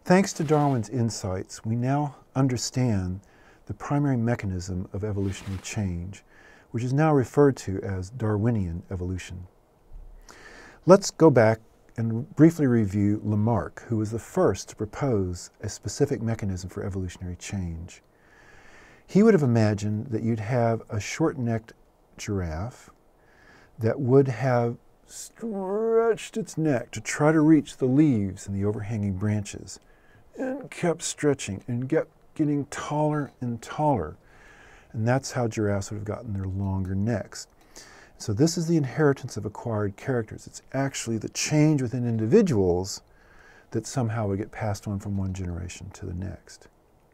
Thanks to Darwin's insights, we now understand the primary mechanism of evolutionary change, which is now referred to as Darwinian evolution. Let's go back and briefly review Lamarck, who was the first to propose a specific mechanism for evolutionary change. He would have imagined that you'd have a short-necked giraffe that would have stretched its neck to try to reach the leaves and the overhanging branches, and kept stretching and kept getting taller and taller. And that's how giraffes would have gotten their longer necks. So this is the inheritance of acquired characters. It's actually the change within individuals that somehow would get passed on from one generation to the next.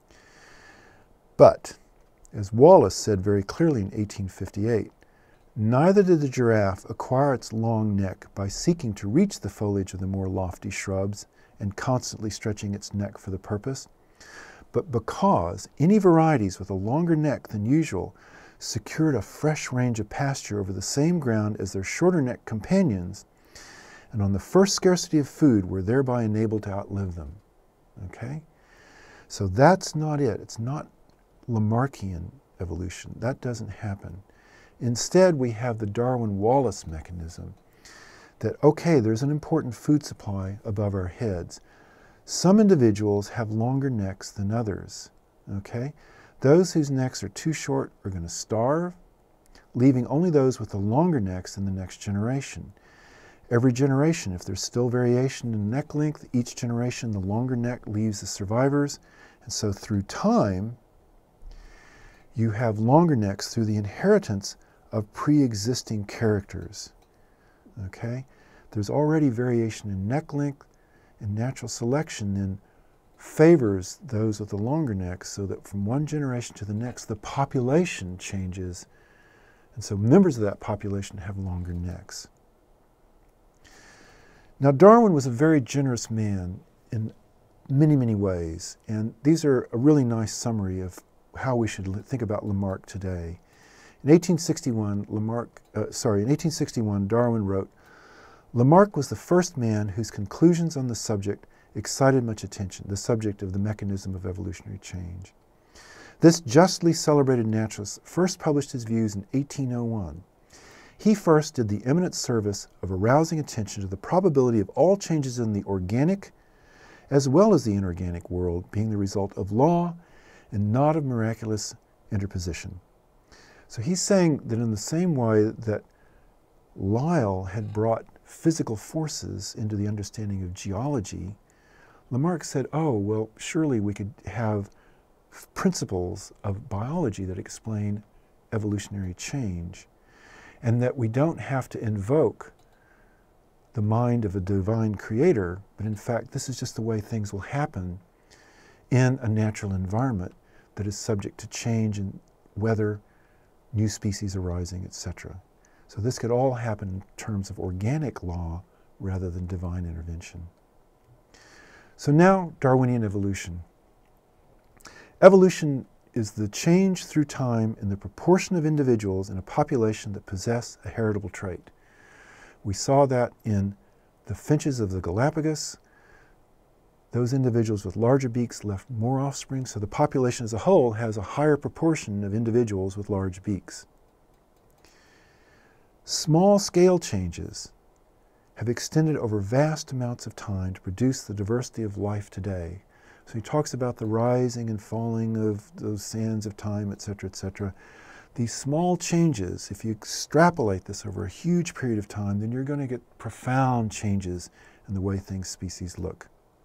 But, as Wallace said very clearly in 1858, neither did the giraffe acquire its long neck by seeking to reach the foliage of the more lofty shrubs and constantly stretching its neck for the purpose, but because any varieties with a longer neck than usual secured a fresh range of pasture over the same ground as their shorter neck companions, and on the first scarcity of food were thereby enabled to outlive them. Okay? So that's not it. It's not Lamarckian evolution. That doesn't happen. Instead, we have the Darwin-Wallace mechanism that, okay, there's an important food supply above our heads. Some individuals have longer necks than others, okay? Those whose necks are too short are going to starve, leaving only those with the longer necks in the next generation. Every generation, if there's still variation in neck length, each generation the longer neck leaves the survivors, and so through time, you have longer necks through the inheritance of pre-existing characters, okay? There's already variation in neck length, and natural selection then favors those with the longer necks so that from one generation to the next, the population changes, and so members of that population have longer necks. Now, Darwin was a very generous man in many, many ways, and these are a really nice summary of how we should think about Lamarck today. In 1861, Darwin wrote, "Lamarck was the first man whose conclusions on the subject excited much attention, the subject of the mechanism of evolutionary change. This justly celebrated naturalist first published his views in 1801. He first did the eminent service of arousing attention to the probability of all changes in the organic as well as the inorganic world being the result of law and not of miraculous interposition." So he's saying that in the same way that Lyell had brought physical forces into the understanding of geology, Lamarck said, oh, well, surely we could have principles of biology that explain evolutionary change, and that we don't have to invoke the mind of a divine creator, but in fact, this is just the way things will happen in a natural environment that is subject to change in weather, new species arising, etc. So this could all happen in terms of organic law rather than divine intervention. So now, Darwinian evolution. Evolution is the change through time in the proportion of individuals in a population that possess a heritable trait. We saw that in the finches of the Galapagos. Those individuals with larger beaks left more offspring, so the population as a whole has a higher proportion of individuals with large beaks. Small-scale changes have extended over vast amounts of time to produce the diversity of life today. So he talks about the rising and falling of those sands of time, etc., etc. These small changes, if you extrapolate this over a huge period of time, then you're going to get profound changes in the way species look.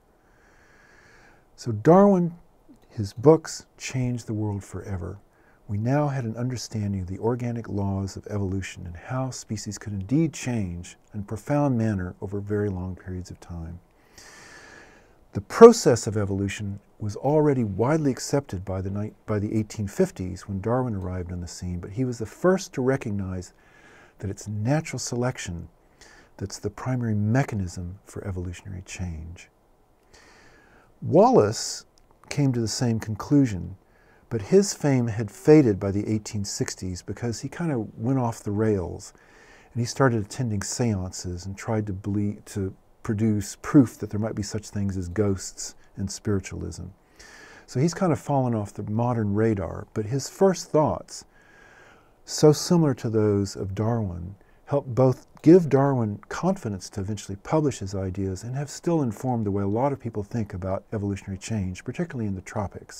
So Darwin, his books changed the world forever. We now had an understanding of the organic laws of evolution and how species could indeed change in a profound manner over very long periods of time. The process of evolution was already widely accepted by the 1850s when Darwin arrived on the scene, but he was the first to recognize that it's natural selection that's the primary mechanism for evolutionary change. Wallace came to the same conclusion, but his fame had faded by the 1860s because he kind of went off the rails and he started attending seances and tried to produce proof that there might be such things as ghosts and spiritualism. So he's kind of fallen off the modern radar, but his first thoughts, so similar to those of Darwin, helped both give Darwin confidence to eventually publish his ideas and have still informed the way a lot of people think about evolutionary change, particularly in the tropics.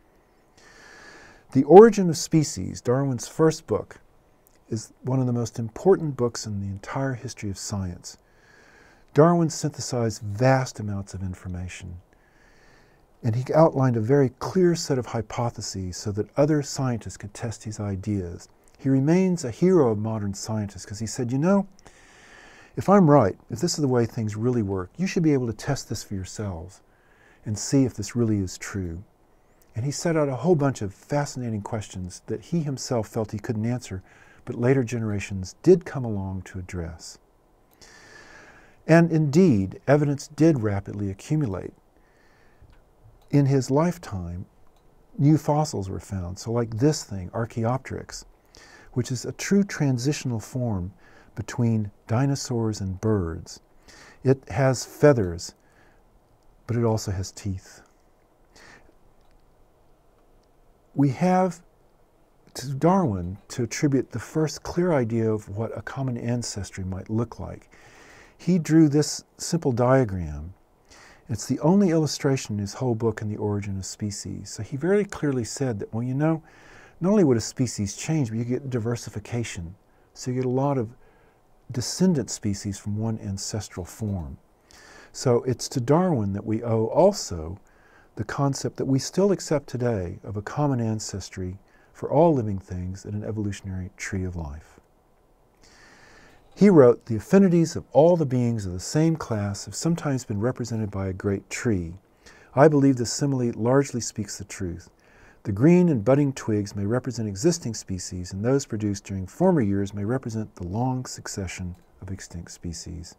The Origin of Species, Darwin's first book, is one of the most important books in the entire history of science. Darwin synthesized vast amounts of information, and he outlined a very clear set of hypotheses so that other scientists could test his ideas. He remains a hero of modern scientists because he said, you know, if I'm right, if this is the way things really work, you should be able to test this for yourselves and see if this really is true. And he set out a whole bunch of fascinating questions that he himself felt he couldn't answer, but later generations did come along to address. And indeed, evidence did rapidly accumulate. In his lifetime, new fossils were found. So like this thing, Archaeopteryx, which is a true transitional form between dinosaurs and birds. It has feathers, but it also has teeth. We have to Darwin to attribute the first clear idea of what a common ancestry might look like. He drew this simple diagram. It's the only illustration in his whole book in The Origin of Species. So he very clearly said that, well, you know, not only would a species change, but you get diversification. So you get a lot of descendant species from one ancestral form. So it's to Darwin that we owe also the concept that we still accept today of a common ancestry for all living things in an evolutionary tree of life. He wrote, the affinities of all the beings of the same class have sometimes been represented by a great tree. I believe this simile largely speaks the truth. The green and budding twigs may represent existing species, and those produced during former years may represent the long succession of extinct species.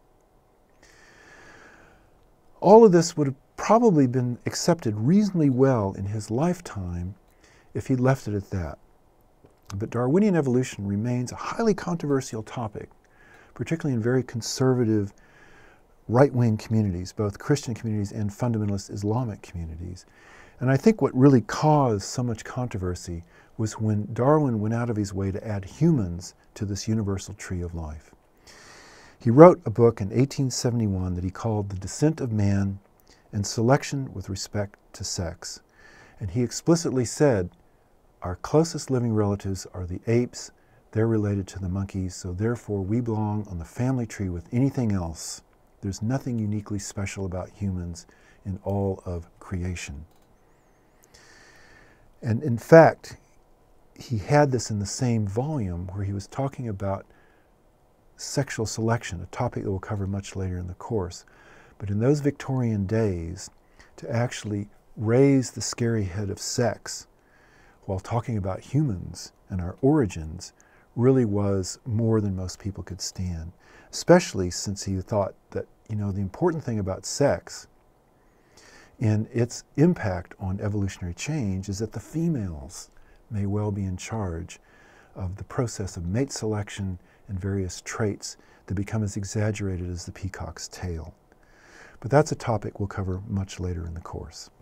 All of this would have probably been accepted reasonably well in his lifetime if he left it at that. But Darwinian evolution remains a highly controversial topic, particularly in very conservative right-wing communities, both Christian communities and fundamentalist Islamic communities. And I think what really caused so much controversy was when Darwin went out of his way to add humans to this universal tree of life. He wrote a book in 1871 that he called The Descent of Man and Selection with Respect to Sex. And he explicitly said, our closest living relatives are the apes, they're related to the monkeys, so therefore we belong on the family tree with anything else. There's nothing uniquely special about humans in all of creation. And in fact, he had this in the same volume where he was talking about sexual selection, a topic that we'll cover much later in the course. But in those Victorian days, to actually raise the scary head of sex while talking about humans and our origins really was more than most people could stand, especially since he thought that, you know, the important thing about sex and its impact on evolutionary change is that the females may well be in charge of the process of mate selection and various traits that become as exaggerated as the peacock's tail. But that's a topic we'll cover much later in the course.